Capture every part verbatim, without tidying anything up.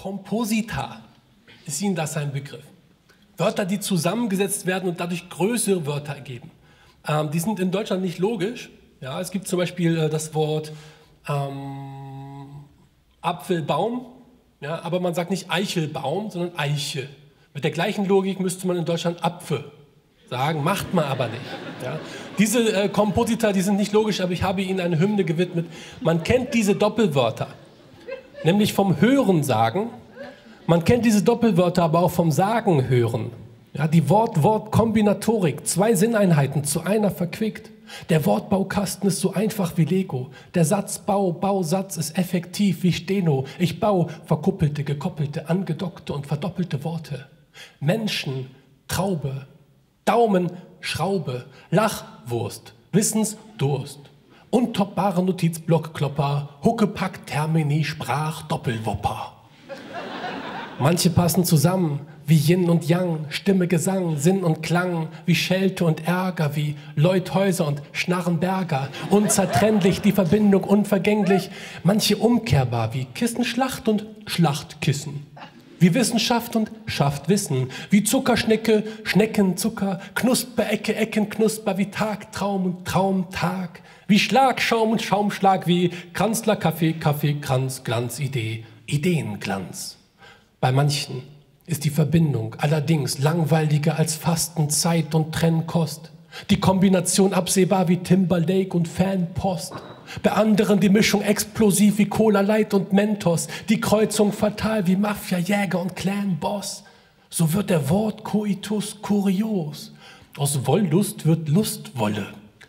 Komposita. Ist Ihnen das ein Begriff? Wörter, die zusammengesetzt werden und dadurch größere Wörter ergeben. Ähm, die sind in Deutschland nicht logisch. Ja, es gibt zum Beispiel äh, das Wort ähm, Apfelbaum, ja, aber man sagt nicht Eichelbaum, sondern Eiche. Mit der gleichen Logik müsste man in Deutschland Apfel sagen, macht man aber nicht. Ja. Diese äh, Komposita, die sind nicht logisch, aber ich habe Ihnen eine Hymne gewidmet. Man kennt diese Doppelwörter, nämlich vom Hörensagen. Man kennt diese Doppelwörter aber auch vom Sagen hören. Ja, die Wort-Wort-Kombinatorik, zwei Sinneinheiten zu einer verquickt. Der Wortbaukasten ist so einfach wie Lego. Der Satzbau, Bausatz ist effektiv wie Steno. Ich baue verkuppelte, gekoppelte, angedockte und verdoppelte Worte. Menschen, Traube, Daumen, Schraube, Lachwurst, Wissensdurst. Untoppbare Notizblockklopper, Huckepack, Termini, Sprach, Doppelwopper. Manche passen zusammen, wie Yin und Yang, Stimme, Gesang, Sinn und Klang, wie Schelte und Ärger, wie Leuthäuser und Schnarrenberger. Unzertrennlich, die Verbindung unvergänglich, manche umkehrbar, wie Kissenschlacht und Schlachtkissen. Wie Wissenschaft und schafft Wissen, wie Zuckerschnecke, Schneckenzucker, Knusperecke, Eckenknusper, wie Tagtraum und Traumtag, wie Schlagschaum und Schaumschlag, wie Kanzler, Kaffee, Kaffee, Kranz, Glanz, Idee, Ideenglanz. Bei manchen ist die Verbindung allerdings langweiliger als Fasten, Zeit und Trennkost. Die Kombination absehbar wie Timberlake und Fanpost. Bei anderen die Mischung explosiv wie Cola Light und Mentos. Die Kreuzung fatal wie Mafia, Jäger und Clan-Boss. So wird der Wortkoitus kurios. Aus Wollust wird Lustwolle.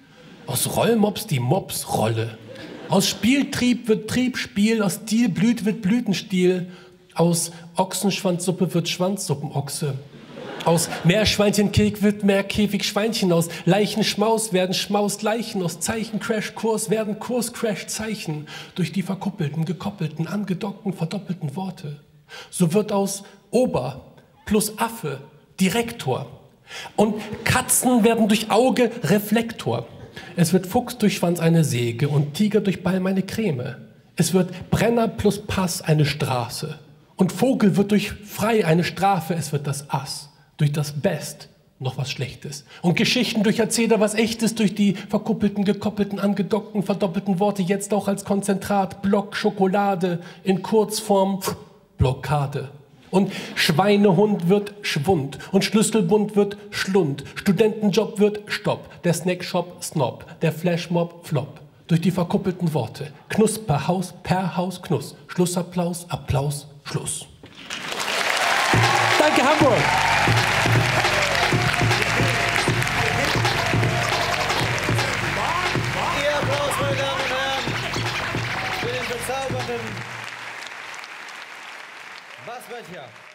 Aus Rollmops die Mopsrolle. Aus Spieltrieb wird Triebspiel. Aus Stilblüt wird Blütenstiel. Aus Ochsenschwanzsuppe wird Schwanzsuppenochse. Aus Meerschweinchenkek wird Meerkäfigschweinchen. Aus Leichenschmaus werden Schmausleichen. Aus Zeichencrash-Kurs werden Kurs-Crash-Zeichen. Durch die verkuppelten, gekoppelten, angedockten, verdoppelten Worte. So wird aus Ober plus Affe Direktor. Und Katzen werden durch Auge Reflektor. Es wird Fuchs durch Schwanz eine Säge und Tiger durch Balm eine Creme. Es wird Brenner plus Pass eine Straße. Und Vogel wird durch Frei eine Strafe, es wird das Ass, durch das Best noch was Schlechtes. Und Geschichten durch Erzähler was Echtes, durch die verkuppelten, gekoppelten, angedockten, verdoppelten Worte, jetzt auch als Konzentrat, Block, Schokolade, in Kurzform, Blockade. Und Schweinehund wird Schwund und Schlüsselbund wird Schlund, Studentenjob wird Stopp, der Snackshop Snob, der Flashmob Flop. Durch die verkuppelten Worte, Knusperhaus per Haus Knuss, Schlussapplaus, Applaus, Schluss. Danke, Hamburg! Ihr Applaus, meine Damen und Herren, für den bezaubernden Basböttcher.